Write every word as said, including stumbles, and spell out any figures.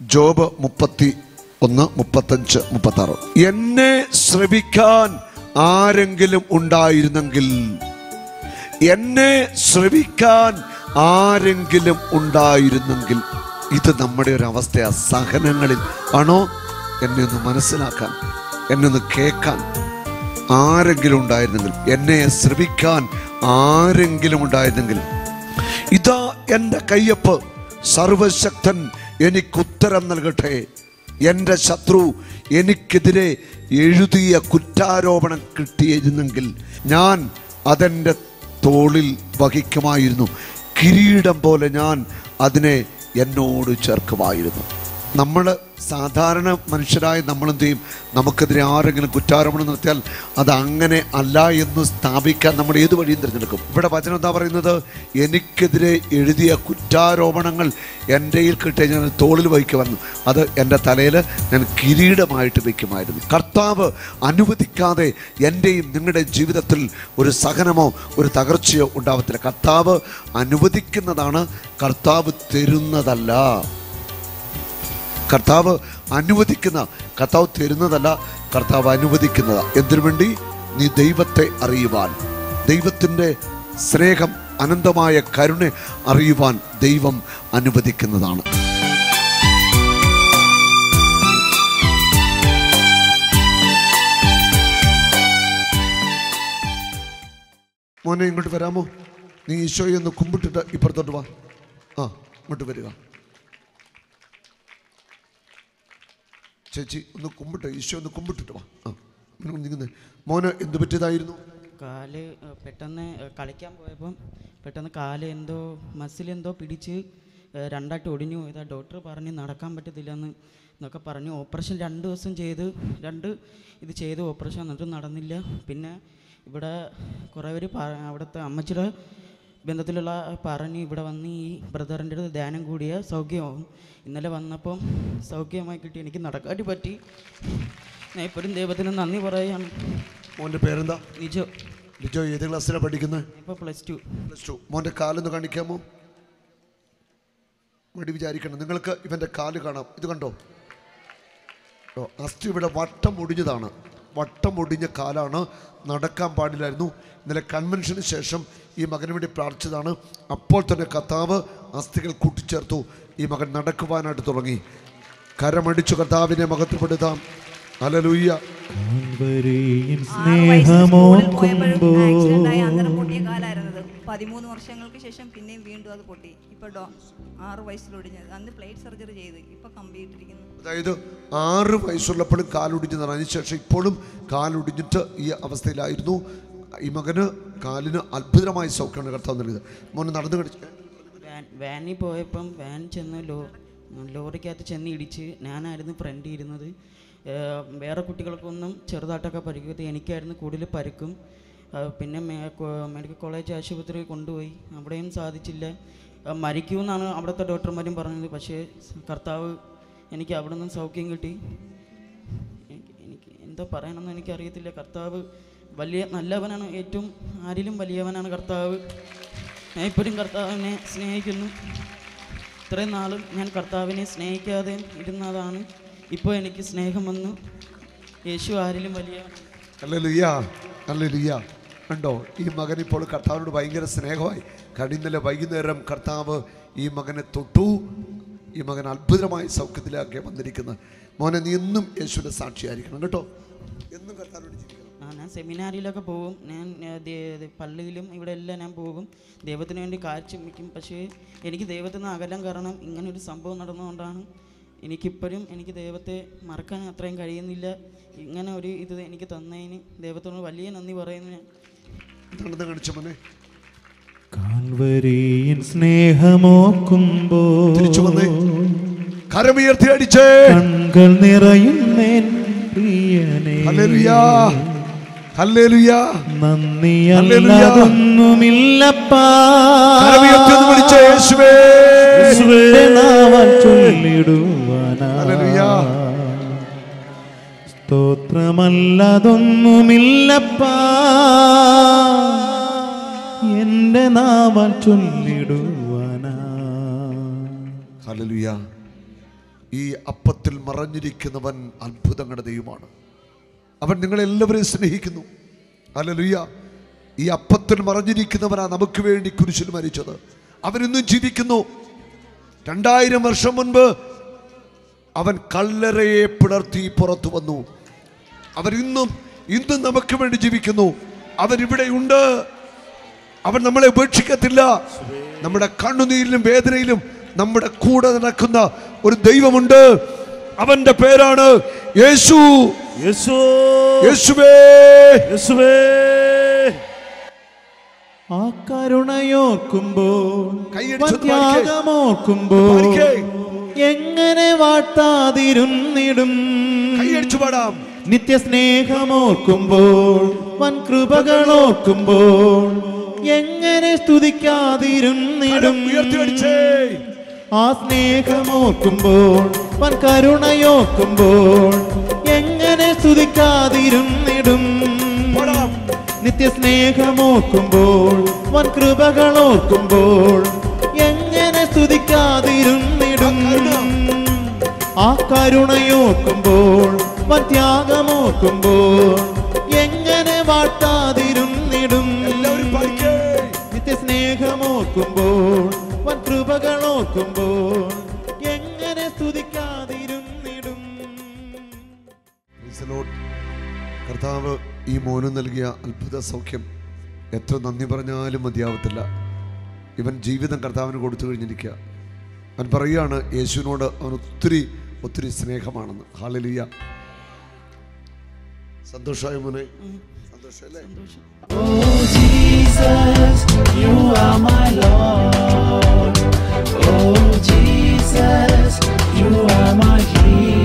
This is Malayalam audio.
ജോബ് മുപ്പത്തി ഒന്ന് മുപ്പത്തഞ്ച് മുപ്പത്തി ആറ്. എന്നെ ശ്രവിക്കാൻ ആരെങ്കിലും ഉണ്ടായിരുന്നെങ്കിൽ, എന്നെ ശ്രവിക്കാൻ ആരെങ്കിലും ഉണ്ടായിരുന്നെങ്കിൽ. ഇത് നമ്മുടെ ഒരു അവസ്ഥയാ. സഹനങ്ങളിൽ ആണോ എന്നെ ഒന്ന് മനസ്സിലാക്കാൻ, എന്നെ ഒന്ന് കേൾക്കാൻ ആരെങ്കിലും ഉണ്ടായിരുന്നെങ്കിൽ, എന്നെ ശ്രവിക്കാൻ ആരെങ്കിലും ഉണ്ടായിരുന്നെങ്കിൽ. ഇതാ എൻ്റെ കയ്യൊപ്പ്, സർവശക്തൻ എനിക്കുത്തരം നൽകട്ടെ. എൻ്റെ ശത്രു എനിക്കെതിരെ എഴുതിയ കുറ്റാരോപണം കിട്ടിയിരുന്നെങ്കിൽ ഞാൻ അതെൻ്റെ തോളിൽ വഹിക്കുമായിരുന്നു. കിരീടം പോലെ ഞാൻ അതിനെ എന്നോട് ചേർക്കുമായിരുന്നു. നമ്മൾ സാധാരണ മനുഷ്യരായ നമ്മളെന്ത് ചെയ്യും? നമുക്കെതിരെ ആരെങ്കിലും കുറ്റാരോപണം നടത്തിയാൽ അത് അങ്ങനെ അല്ല എന്ന് സ്ഥാപിക്കാൻ നമ്മൾ ഏത് വഴിയും തിരഞ്ഞെടുക്കും. ഇവിടെ വചനം എന്താ പറയുന്നത്? എനിക്കെതിരെ എഴുതിയ കുറ്റാരോപണങ്ങൾ എൻ്റെ കിട്ടിയ ഞാൻ തോളിൽ വഹിക്കുമായിരുന്നു, അത് എൻ്റെ തലയിൽ ഞാൻ കിരീടമായിട്ട് വയ്ക്കുമായിരുന്നു. കർത്താവ് അനുവദിക്കാതെ എൻ്റെയും നിങ്ങളുടെ ജീവിതത്തിൽ ഒരു സഹനമോ ഒരു തകർച്ചയോ ഉണ്ടാവത്തില്ല. കർത്താവ് അനുവദിക്കുന്നതാണ്, കർത്താവ് തരുന്നതല്ല. കർത്താവ് അനുവദിക്കുന്ന, കർത്താവ് തരുന്നതല്ല, കർത്താവ് അനുവദിക്കുന്നതാ. എന്തിനു വേണ്ടി? നീ ദൈവത്തെ അറിയുവാൻ, ദൈവത്തിൻ്റെ സ്നേഹം, അനന്തമായ കരുണ അറിയുവാൻ ദൈവം അനുവദിക്കുന്നതാണ്. മോനെ ഇങ്ങോട്ട് വരാമോ? നീ ഈശോയെ ഒന്ന് കുമ്പിട്ടിട്ട് ഇപ്പുറത്തോട്ട് വാ. ആ, ഇങ്ങോട്ട് വരിക. ചേച്ചി ഒന്ന് കുമ്പിട്ട്, ഈശോ ഒന്ന് കുമ്പിട്ടിട്ട് വാ. ആ, നിൽക്കുന്നത്. മോന് എന്ത് പറ്റിയതായിരുന്നു? കാല് പെട്ടെന്ന് കളിക്കാൻ പോയപ്പം പെട്ടെന്ന് കാല് എന്തോ മസിൽ എന്തോ പിടിച്ച് രണ്ടായിട്ട് ഒടിഞ്ഞു പോയതാ. ഡോക്ടർ പറഞ്ഞ് നടക്കാൻ പറ്റത്തില്ലെന്ന് എന്നൊക്കെ പറഞ്ഞു. ഓപ്പറേഷൻ രണ്ട് ദിവസം ചെയ്ത്, രണ്ട് ഇത് ചെയ്ത് ഓപ്പറേഷൻ എന്നിട്ട് നടന്നില്ല. പിന്നെ ഇവിടെ കുറേ പേര് അവിടുത്തെ അമ്മച്ചിയുടെ ബന്ധത്തിലുള്ള പറഞ്ഞ് ഇവിടെ വന്ന് ഈ ബ്രദറിൻ്റെ അടുത്ത് ധ്യാനം കൂടിയ സൗഖ്യമാവും. ഇന്നലെ വന്നപ്പം സൗഖ്യമായി കിട്ടി, എനിക്ക് നടക്കാട്ടി പറ്റി. ഞാൻ ഇപ്പോഴും ദൈവത്തിന് നന്ദി പറയുകയാണ്. മോൻ്റെ പേരെന്താ? ലിജോ. ലിജോ ഏത് ക്ലാസ്സിലാണ് പഠിക്കുന്നത്? ഇപ്പോൾ പ്ലസ് ടു. Plus two. മോൻ്റെ കാലൊന്ന് കാണിക്കാമോ? മടി വിചാരിക്കണം. നിങ്ങൾക്ക് ഇവൻ്റെ കാല് കാണാം. ഇത് കണ്ടോ? ഓ, അസ്ഥി ഇവിടെ വട്ടം ഒടിഞ്ഞതാണ്. വട്ടം ഒടിഞ്ഞ കാലാണ്, നടക്കാൻ പാടില്ലായിരുന്നു. ഇന്നലെ കൺവെൻഷന് ശേഷം ഈ മകന് വേണ്ടി പ്രാർത്ഥിച്ചതാണ്. അപ്പോൾ തന്നെ കർത്താവ് അസ്ഥികൾ കൂട്ടിച്ചേർത്തു. ഈ മകൻ നടക്കുവാനായിട്ട് തുടങ്ങി. കരമടിച്ചു കർത്താവിനെ മഹത്വപ്പെടുത്താം. ഹല്ലേലൂയ. പതിമൂന്ന് വർഷങ്ങൾക്ക് ശേഷം പിന്നെയും വീണ്ടും അത് പൊട്ടി. ഇപ്പൊ ആറ് വയസ്സിലൊടിഞ്ഞത്. അന്ന് പ്ലേറ്റ് സർജറി ചെയ്ത് ഇപ്പൊ കമ്പിയിട്ടിരിക്കുന്നു. അതായത് ആറ് വയസ്സുള്ളപ്പോഴും കാലൊടിഞ്ഞതാണ്. അതിനുശേഷം ഇപ്പോഴും കാലൊടിഞ്ഞിട്ട് ഈ അവസ്ഥയിലായിരുന്നു. ഈ മകന് കാലിന് അത്ഭുതമായ സൗഖ്യമാണ് കർത്താവ് നൽകിയത്. മോന് നടന്നു കടിച്ച് വാനിൽ പോയപ്പം വാൻ ചെന്ന് ലോ ലോറിക്കകത്ത് ചെന്ന് ഇടിച്ച്. ഞാനായിരുന്നു ഫ്രണ്ട് ഇരുന്നത്. വേറെ കുട്ടികൾക്കൊന്നും ചെറുതായിട്ടൊക്കെ പരിക്കത്തി, എനിക്കായിരുന്നു കൂടുതൽ പരുക്കും. പിന്നെ മെഡിക്കൽ കോളേജ് ആശുപത്രി കൊണ്ടുപോയി, അവിടെയും സാധിച്ചില്ല. മരിക്കുമെന്നാണ് അവിടുത്തെ ഡോക്ടർമാരും പറഞ്ഞത്. പക്ഷേ കർത്താവ് എനിക്ക് അവിടെ നിന്നും സൗഖ്യം കിട്ടി. എനിക്ക് എനിക്ക് എന്താ പറയണമെന്ന് എനിക്കറിയത്തില്ല. കർത്താവ് വലിയ നല്ലവനാണ്, ഏറ്റവും ആരിലും വലിയവനാണ് കർത്താവ്. ഞാൻ ഇപ്പോഴും കർത്താവിനെ സ്നേഹിക്കുന്നു. ഇത്രയും നാളും ഞാൻ കർത്താവിനെ സ്നേഹിക്കാതെ ഇരുന്നതാണ്. ഇപ്പോൾ എനിക്ക് സ്നേഹം വന്നു. യേശു ആരിലും വലിയവൻ. ഹല്ലേലൂയ, ഹല്ലേലൂയ. കണ്ടോ, ഈ മകൻ ഇപ്പോൾ കർത്താവിനോട് ഭയങ്കര സ്നേഹമായി. കഴിഞ്ഞ വൈകുന്നേരം കർത്താവ് ഈ മകനെ തൊട്ടു. ഈ മകൻ അത്ഭുതമായ സൗഖ്യത്തിലാക്കി വന്നിരിക്കുന്നത്. മോനെ, നീ എന്നും യേശുവിൻ്റെ സാക്ഷിയായിരിക്കണം കേട്ടോ. എന്നും കർത്താവിനോട് ജീവിക്കണം. ആ, ഞാൻ സെമിനാരിയിലൊക്കെ പോകും. ഞാൻ പള്ളിയിലും ഇവിടെ എല്ലാം ഞാൻ പോകും. ദൈവത്തിന് വേണ്ടി കാഴ്ച വയ്ക്കും. പക്ഷേ എനിക്ക് ദൈവത്തിൽ നിന്ന് അകലം കാരണം ഇങ്ങനൊരു സംഭവം നടന്നുകൊണ്ടാണ് എനിക്കിപ്പോഴും എനിക്ക് ദൈവത്തെ മറക്കാൻ അത്രയും കഴിയുന്നില്ല. ഇങ്ങനെ ഒരു ഇത് എനിക്ക് തന്നതിന് ദൈവത്തോട് വലിയ നന്ദി പറയുന്നു ഞാൻ. കാൽവരിയിൽ സ്നേഹമോക്കുമ്പോൾ കരമുയർത്തി അടിച്ചേ കൺകൾ നിറയുന്നേൻ പ്രിയനേ. Hallelujah, hallelujah. നന്ദിയല്ലാതൊന്നുമില്ലപ്പാ. കരമുയർത്തി ഒന്ന് വിളിച്ചേ യേശുവേ. യേശുവേ നാമം ചൊല്ലിടുവാനാ. ഹല്ലേലൂയ. സ്തോത്രമല്ലാതൊന്നുമില്ലപ്പാ. എന്റെ നാമം ചൊല്ലിടുവാനാ. ഹല്ലേലൂയ. ഈ അപ്പത്തിൽ മറഞ്ഞിരിക്കുന്നവൻ അത്ഭുതങ്ങളുടെ ദൈവമാണ്. അവൻ നിങ്ങളെല്ലാവരെയും സ്നേഹിക്കുന്നു. ഹല്ലേലൂയ. ഈ അപ്പത്തിൽ മറഞ്ഞിരിക്കുന്നവനാ നമുക്ക് വേണ്ടി കുരിശിൽ മരിച്ചത്. അവനിന്നും ജീവിക്കുന്നു. രണ്ടായിരം വർഷം മുൻപ് അവൻ കല്ലറയെ പിളർത്തി പുറത്തു വന്നു. അവൻ ഇന്നും ഇന്നും നമുക്ക് വേണ്ടി ജീവിക്കുന്നു. അവൻ ഇവിടെയുണ്ട്. അവൻ നമ്മളെ ഉപേക്ഷിക്കത്തില്ല. നമ്മുടെ കണ്ണുനീരിലും വേദനയിലും നമ്മുടെ കൂടെ നടക്കുന്ന ഒരു ദൈവമുണ്ട്. അവന്റെ പേരാണ് യേശു. യേശു യേശുവേ യേശുവേ. ആ കരുണയോർക്കുമ്പോൾ, കൈയടിച്ച് ത്യാഗമോർക്കുമ്പോൾ എങ്ങനെ വാഴ്ത്താതിരുന്നിടും. കൈയടിച്ചു പാടാം. നിത്യസ്നേഹമോർക്കുമ്പോൾ, വൻ കൃപകളോർക്കുമ്പോൾ എങ്ങനെ സ്തുതിക്കാതിരുന്നിടും. ആ സ്നേഹമോർക്കുമ്പോൾ, വൻ കരുണയോർക്കുമ്പോൾ എങ്ങനെ സ്തുതിക്കാതിരുന്നിടും. നിത്യസ്നേഹമോർക്കുമ്പോൾ, വൻ കൃപകളോർക്കുമ്പോൾ എങ്ങനെ സ്തുതിക്കാതിരുന്നിടും. ആ കരുണയോർക്കുമ്പോൾ, വൻ ത്യാഗമോർക്കുമ്പോൾ എങ്ങനെ വാഴ്ത്താതിരുന്നിടും. നിത്യസ്നേഹമോർക്കുമ്പോൾ, വൻ കൃപകളോർക്കുമ്പോൾ എങ്ങനെ സ്തുതിക്കാതിരുന്നിടും. കർത്താവ് ഈ മോന് നൽകിയ അത്ഭുത സൗഖ്യം എത്ര നന്ദി പറഞ്ഞാലും മതിയാവത്തില്ല. ഇവൻ ജീവിതം കർത്താവിന് കൊടുത്തു കഴിഞ്ഞിരിക്കുക. അവൻ പറയുകയാണ് യേശുവിനോട് അവൻ ഒത്തിരി ഒത്തിരി സ്നേഹമാണെന്ന്. ഹല്ലേലൂയ. സന്തോഷമായ മോനെ? സന്തോഷമല്ലേ? Oh Jesus, you are my Lord. Oh Jesus, you are my King.